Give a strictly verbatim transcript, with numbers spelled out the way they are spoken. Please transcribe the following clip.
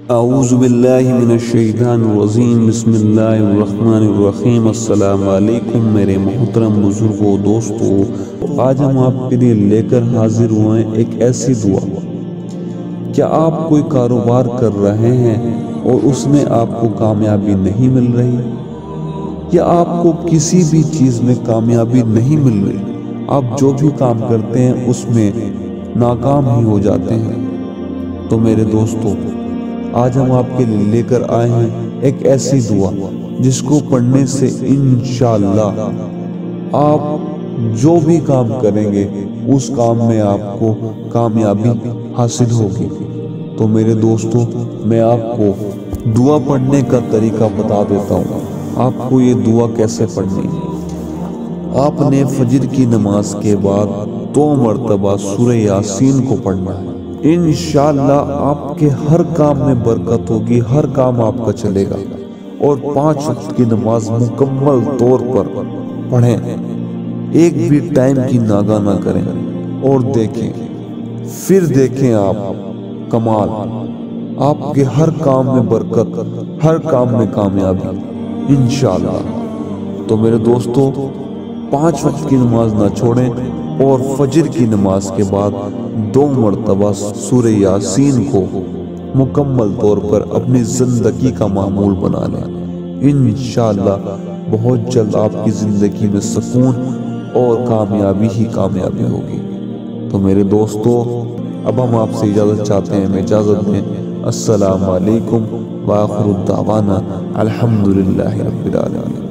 اعوذ باللہ من الشیطان الرجیم، بسم اللہ الرحمن الرحیم۔ السلام علیکم میرے محترم بزرگوں، دوستوں، آج ہم آپ کے لیے لے کر حاضر ہوئے ہیں ایک ایسی دعا۔ کیا آپ کوئی کاروبار کر رہے ہیں اور اس میں آپ کو کامیابی نہیں مل رہی، یا آپ کو کسی بھی چیز میں کامیابی نہیں مل رہی، آپ جو بھی کام کرتے ہیں اس میں ناکام ہی ہو جاتے ہیں؟ تو میرے دوستو، آج ہم آپ کے لیے لے کر آئے ہیں ایک ایسی دعا جس کو پڑھنے سے انشاءاللہ آپ جو بھی کام کریں گے اس کام میں آپ کو کامیابی حاصل ہوگی۔ تو میرے دوستو، میں آپ کو دعا پڑھنے کا طریقہ بتا دیتا ہوں۔ آپ کو یہ دعا کیسے پڑھنی ہے؟ آپ نے فجر کی نماز کے بعد دو مرتبہ سورہ یاسین کو پڑھنا ہے۔ انشاءاللہ آپ کے ہر کام میں برکت ہوگی، ہر کام آپ کا چلے گا۔ اور پانچ وقت کی نماز مکمل طور پر پڑھیں، ایک بھی ٹائم کی ناغہ نہ کریں، اور دیکھیں پھر دیکھیں آپ کمال، آپ کے ہر کام میں برکت، ہر کام میں کامیابی انشاءاللہ۔ تو میرے دوستو، پانچ وقت کی نماز نہ چھوڑیں، اور فجر کی نماز کے بعد دو مرتبہ سورہ یاسین کو مکمل طور پر اپنی زندگی کا معمول بنا لیں۔ انشاءاللہ بہت جلد آپ کی زندگی میں سکون اور کامیابی ہی کامیابی ہوگی۔ تو میرے دوستو، اب ہم آپ سے اجازت چاہتے ہیں، میں اجازت دیں۔ السلام علیکم وآخر الدعوانا الحمدللہ رب العالمین۔